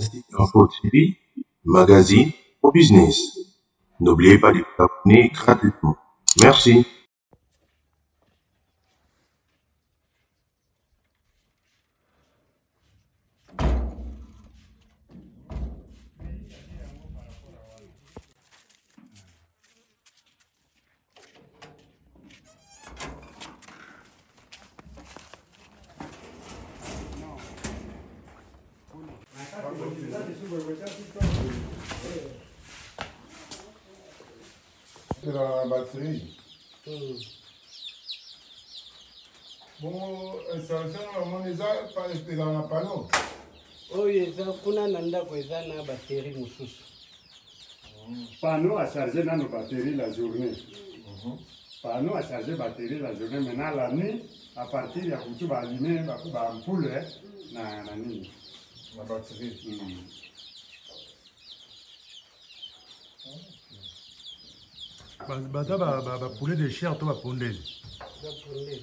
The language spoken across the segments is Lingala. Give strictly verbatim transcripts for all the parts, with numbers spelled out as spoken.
Dynasty Info T V, magazine au business. N'oubliez pas de vous abonner gratuitement. Merci. C'est la batterie. Mm. Bon, installation, on les a pas dans la panneau. Oui, ça, kuna nanda kwa na batterie mususu. Panneau à charger dans nos batteries la journée. Mm-hmm. Panneau à charger batterie la journée. Maintenant la nuit, à partir de kutu ba allumer ba ba ampoule na na nuit. La batterie. Mm. Bata ba ba ba poulet de chair to ba pondel. Ba pondel.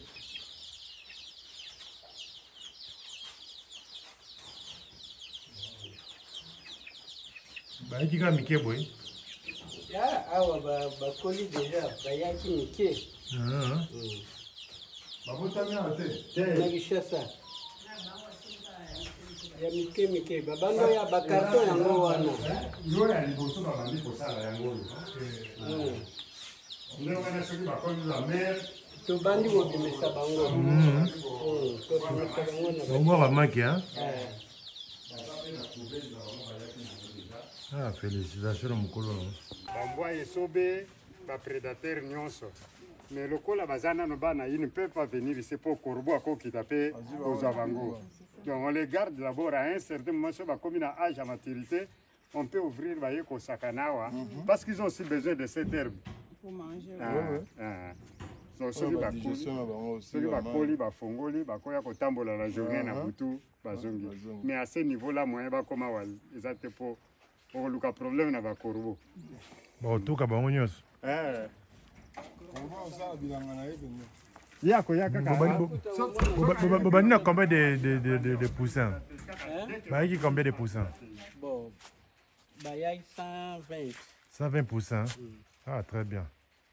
Ba yaki ka mike boy. Ya awa ba ba koli déjà ba yaki mike. Ah. Ba bota mia te. Na gishasa. Ya mike mike ba bando ya ba carton yango wana. Yo ya liboso ba bandi ko sala yango. Mm. Ndio kana soki ba koli la mer. To bandi wo bimesa bango. Mm. To bimesa bango na. Bongo ba maki hein. Ah, félicitations mukolo. Bambwa yesobe ba prédateur nyonso. Mais le cola bazana no bana, il ne peut pas venir ici pour corbeau à quoi qui taper aux avangos. Donc on les garde d'abord à un certain moment, sur la commune à âge à maturité, on peut ouvrir baye ko sakanawa parce qu'ils ont aussi besoin de cette herbe. Pour manger. Ah, ah. Donc celui ba celui ba koli ba fongoli ba koya ko tambola la journée na butu bazongi. Mais à ce niveau là moyen ba koma wal ezate pour pour le problème na ba corbeau. Bon tout ka bango nyos. Eh. Yako yaka Bobani a combien de, de, de, de, de poussins? Bayaki combien de poussins? Bon, Bayaki cent vingt. cent vingt poussins. Mm. Ah, très bien.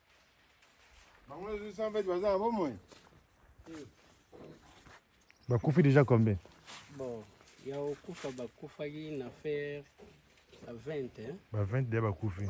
Bakoufi déjà combien? Bon, il y a au Koufa Bakoufa qui une affaire à vingt. Hein? Bah vingt de Bakoufi.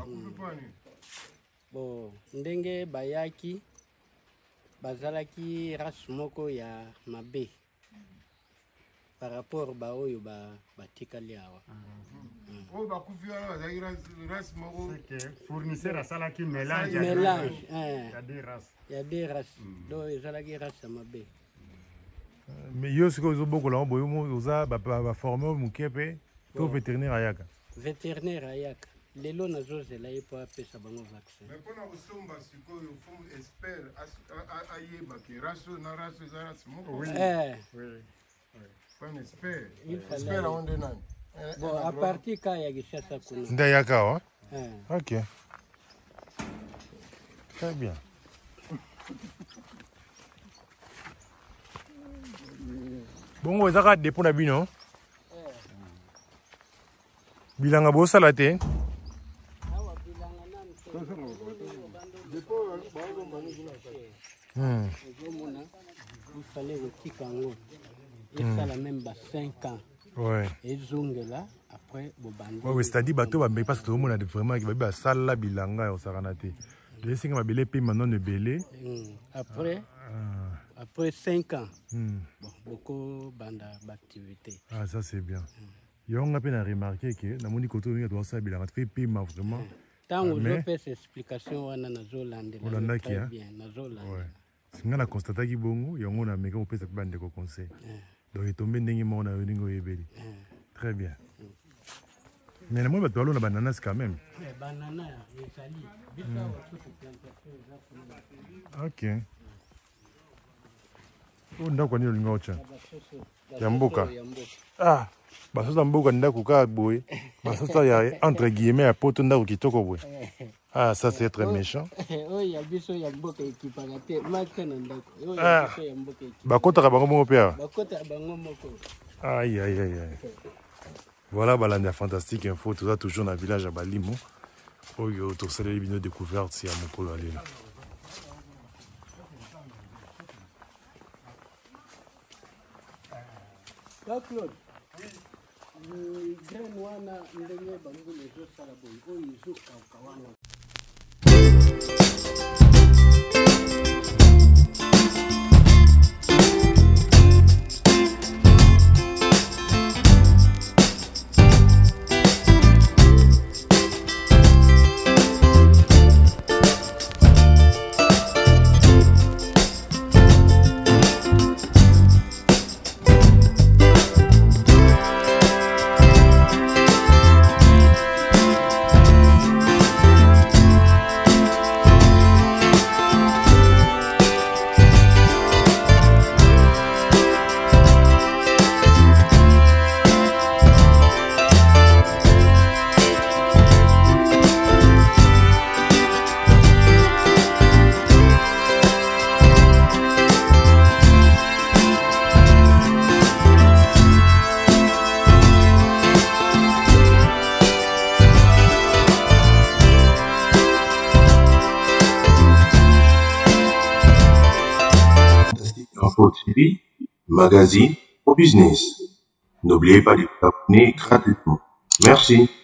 Bon, ndenge bayaki bazalaki race moko ya mabe par rapport ba oyo ba batikali awa. Oh bakufi wana bazalaki race moko c'est fournisseur à salaki mélange. Mélange. Il y a deux races. Il y a deux races. Donc ezalaki race mabe. Mais yo siko ozo boko la boyo mo oza ba ba former mukepe to vétérinaire ayaka. Vétérinaire ayaka. Lelo nazozela ye po apesa bango vaccin. Mais pona kosomba sikoyo fomu expert ayeba ke raso na raso za raso moko. Oui. Eh. Oui. Un expert. Il fallait. Expert on de nani. Bon, à partir quand il y a Gishasa kuna. Nda yaka wa? Eh. OK. Très bien. Bongo ezaka dépôt na bino. Bilanga bo salate. Hmm. Il fallait que Kikango. Il fallait même cinq ans. Ouais. Et Zongela, après, Bobandi. Ouais, c'est-à-dire bateau va mais parce que tout le monde a vraiment qui va bien sala bilanga au saranate. De cinq ma belé puis maintenant ne belé. Après ah. après cinq ans. Mm. Bon, beaucoup banda d'activité. Ah ça c'est bien. Mm. On a peine à remarquer que dans mon côté on doit ça bilanga fait puis vraiment. Tant que je fais ces explications on a nazolande. On a qui hein. Bien, nazolande. Ouais. Si on a constaté que bongo, y a on a mais on peut se bande de conseil. Donc il tombe ndenge mo na ningo yebeli. Très bien. Mais moi je dois aller na bananas quand même. Banana, ezali. OK. On nda kwa nilo lingocha. Ya mboka. Ah, basosa mboka nda kuka boye. Basosa ya entre guillemets à poto nda kitoko boye. Ah, ça c'est très méchant. Oui, ya biso ya mboka ekipaka maka na ndako. Oui, ya biso ya mboka. Bakota ka bango moko pia. Bakota bango moko. Aïe aïe aïe aïe. Voilà, Balania Fantastique Info, tout ça toujours dans le village à Balimo. Où il y a autour de les découvertes, c'est à Mokolo Alena. Claude, oui. Graine wana ndenge bambule zo sala boy oyo zo kawana. Info T V, magazine au business. N'oubliez pas de vous abonner gratuitement. Merci.